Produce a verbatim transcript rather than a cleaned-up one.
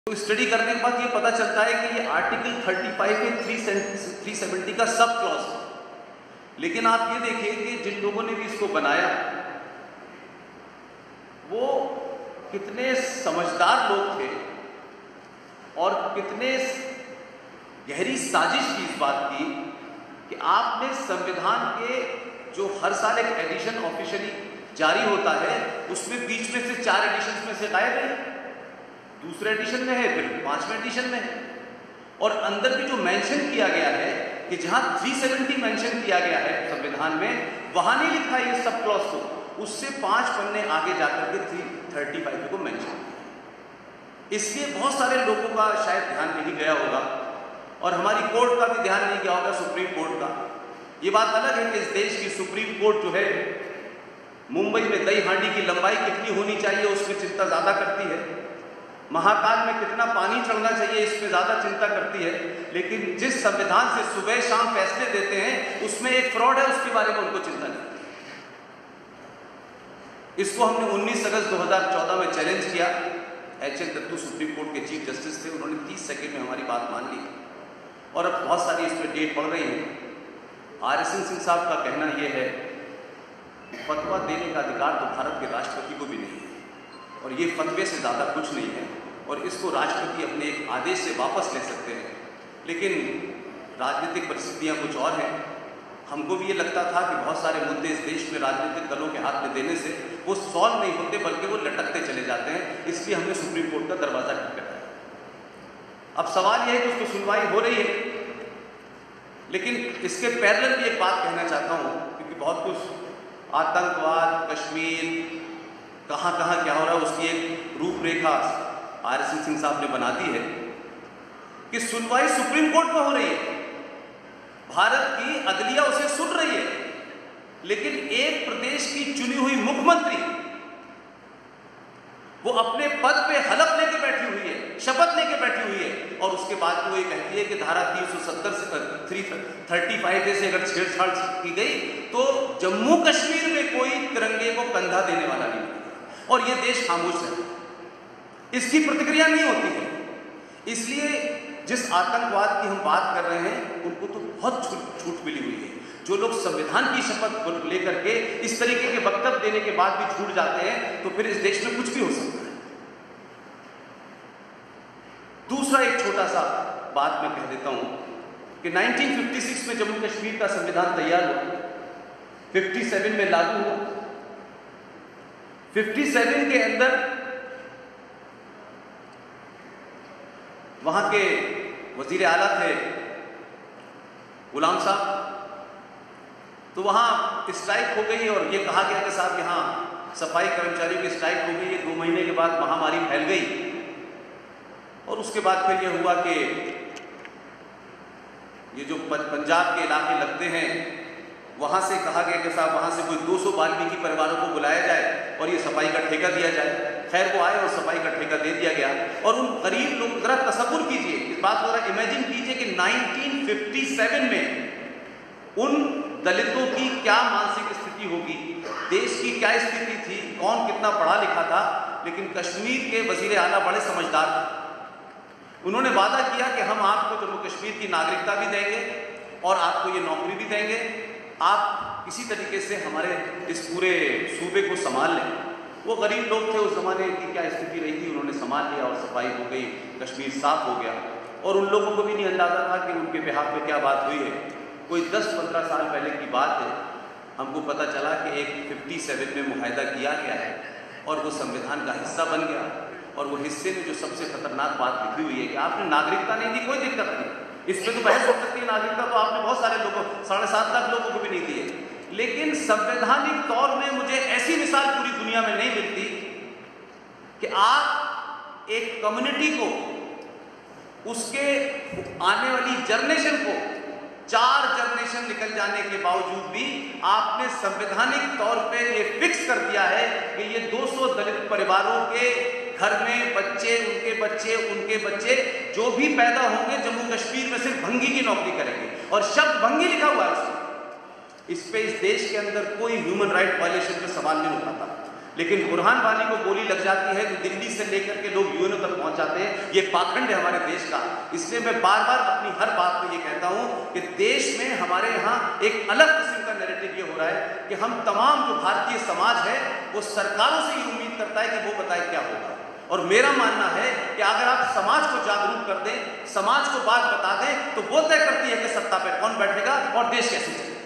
तो स्टडी करने के बाद ये पता चलता है कि ये आर्टिकल पैंतीस के तीन सौ सत्तर का सब क्लॉज है। लेकिन आप ये देखिए कि जिन लोगों ने भी इसको बनाया वो कितने समझदार लोग थे और कितने गहरी साजिश की इस बात की कि आपने संविधान के जो हर साल एक एडिशन ऑफिशियली जारी होता है उसमें बीच में से चार एडिशन में से गायब है, दूसरे एडिशन में है, फिर पांचवें एडिशन में है। और अंदर भी जो मेंशन किया गया है कि जहां तीन सौ सत्तर मेंशन किया गया है संविधान में, वहां नहीं लिखा है ये सब क्लॉज को, उससे पांच पन्ने आगे जाकर के तीन सौ पैंतीस को मेंशन किया। इसलिए बहुत सारे लोगों का शायद ध्यान नहीं गया होगा और हमारी कोर्ट का भी ध्यान नहीं गया होगा, सुप्रीम कोर्ट का। ये बात अलग है कि इस देश की सुप्रीम कोर्ट जो है मुंबई में दही हांडी की लंबाई कितनी होनी चाहिए उसमें चिंता ज्यादा करती है, महाकाल में कितना पानी चढ़ना चाहिए इसमें ज्यादा चिंता करती है, लेकिन जिस संविधान से सुबह शाम फैसले देते हैं उसमें एक फ्रॉड है उसके बारे में उनको चिंता नहीं। इसको हमने उन्नीस अगस्त दो हज़ार चौदह में चैलेंज किया। H N Dattu supreme court के चीफ जस्टिस थे, उन्होंने तीस सेकेंड में हमारी बात मान ली और अब बहुत सारी इसमें डेट पड़ रही है। आर एस एन सिंह साहब का कहना यह है कि फतवा देने का अधिकार तो भारत के राष्ट्रपति को भी नहीं है और ये फतवे से ज़्यादा कुछ नहीं है और इसको राष्ट्रपति अपने एक आदेश से वापस ले सकते हैं। लेकिन राजनीतिक परिस्थितियाँ कुछ और हैं। हमको भी ये लगता था कि बहुत सारे मुद्दे इस देश में राजनीतिक दलों के हाथ में देने से वो सॉल्व नहीं होते बल्कि वो लटकते चले जाते हैं, इसलिए हमने सुप्रीम कोर्ट का दरवाज़ा खटखटाया। अब सवाल यह है कि उसकी सुनवाई हो रही है, लेकिन इसके पैरेलल भी एक बात कहना चाहता हूँ क्योंकि बहुत कुछ आतंकवाद, कश्मीर, कहाँ कहाँ क्या हो रहा है उसकी एक रूपरेखा आर एस एन सिंह साहब ने बना दी है कि सुनवाई सुप्रीम कोर्ट में हो रही है, भारत की अदलिया उसे सुन रही है, लेकिन एक प्रदेश की चुनी हुई मुख्यमंत्री वो अपने पद पे हलफ लेके बैठी हुई है, शपथ लेके बैठी हुई है और उसके बाद वो ये कहती है कि धारा तीन सौ सत्तर से तीन सौ पैंतीस से अगर छेड़छाड़ की गई तो जम्मू कश्मीर में कोई तिरंगे को कंधा देने वाला नहीं और ये देश खामोश है, इसकी प्रतिक्रिया नहीं होती है। इसलिए जिस आतंकवाद की हम बात कर रहे हैं उनको तो बहुत छूट मिली हुई है। जो लोग संविधान की शपथ लेकर के इस तरीके के वक्तव्य देने के बाद भी छूट जाते हैं तो फिर इस देश में कुछ भी हो सकता है। दूसरा एक छोटा सा बात मैं कह देता हूं कि उन्नीस सौ छप्पन में जम्मू कश्मीर का संविधान तैयार हुआ, सत्तावन में लागू हुआ। सत्तावन के अंदर वहां के वजीर आला थे गुलाम साहब, तो वहां स्ट्राइक हो गई और ये कहा गया कि साहब यहाँ सफाई कर्मचारियों की स्ट्राइक हो गई है। दो महीने के बाद महामारी फैल गई और उसके बाद फिर ये हुआ कि ये जो पंजाब के इलाके लगते हैं वहां से कहा गया कि साहब वहां से कोई दो सौ वाल्मीकि परिवारों को बुलाया जाए और ये सफाई का ठेका दिया जाए। खैर वो आए और सफाई का ठेका दे दिया गया और उन गरीब लोग, जरा तसव्वुर कीजिए इस बात को, जरा इमेजिन कीजिए कि उन्नीस सौ सत्तावन में उन दलितों की क्या मानसिक स्थिति होगी, देश की क्या स्थिति थी, कौन कितना पढ़ा लिखा था। लेकिन कश्मीर के वजीर आला बड़े समझदार थे, उन्होंने वादा किया कि हम आपको जम्मू कश्मीर की नागरिकता भी देंगे और आपको ये नौकरी भी देंगे, आप किसी तरीके से हमारे इस पूरे सूबे को संभाल लें। वो गरीब लोग थे, उस जमाने की क्या स्थिति रही थी, उन्होंने संभाल लिया और सफाई हो गई, कश्मीर साफ हो गया और उन लोगों को भी नहीं अंदाजा था कि उनके बिहाफ पे क्या बात हुई है। कोई दस पंद्रह साल पहले की बात है, हमको पता चला कि एक सत्तावन में मुआहदा किया गया है और वो संविधान का हिस्सा बन गया और वो हिस्से में जो सबसे खतरनाक बात लिखी हुई है कि आपने नागरिकता नहीं दी, कोई दिक्कत नहीं, इस पर तो बहस हो सकती है, नागरिकता तो आपने बहुत सारे लोगों, साढ़े सात लाख लोगों को भी नहीं दी है। लेकिन संवैधानिक तौर में मुझे ऐसी मिसाल पूरी दुनिया में नहीं मिलती कि आप एक कम्युनिटी को, उसके आने वाली जनरेशन को, चार जनरेशन निकल जाने के बावजूद भी आपने संवैधानिक तौर पे ये फिक्स कर दिया है कि ये दो सौ दलित परिवारों के घर में बच्चे, उनके बच्चे, उनके बच्चे जो भी पैदा होंगे जम्मू कश्मीर में सिर्फ भंगी की नौकरी करेंगे और शब्द भंगी लिखा हुआ है। इस पे इस देश के अंदर कोई ह्यूमन राइट वायलेशन पे सवाल नहीं उठाता। लेकिन बुरहान वानी को गोली लग जाती है तो दिल्ली से लेकर के लोग यूएनओ तक पहुंच जाते हैं। ये पाखंड है हमारे देश का। इसलिए मैं बार बार अपनी हर बात में ये कहता हूं कि देश में हमारे यहाँ एक अलग किस्म का नैरेटिव ये हो रहा है कि हम तमाम जो भारतीय समाज है वो सरकारों से ये उम्मीद करता है कि वो बताए क्या होगा। और मेरा मानना है कि अगर आप समाज को जागरूक कर दें, समाज को बात बता दें, तो वो तय करती है कि सत्ता पर कौन बैठेगा और देश कैसे चलेगा।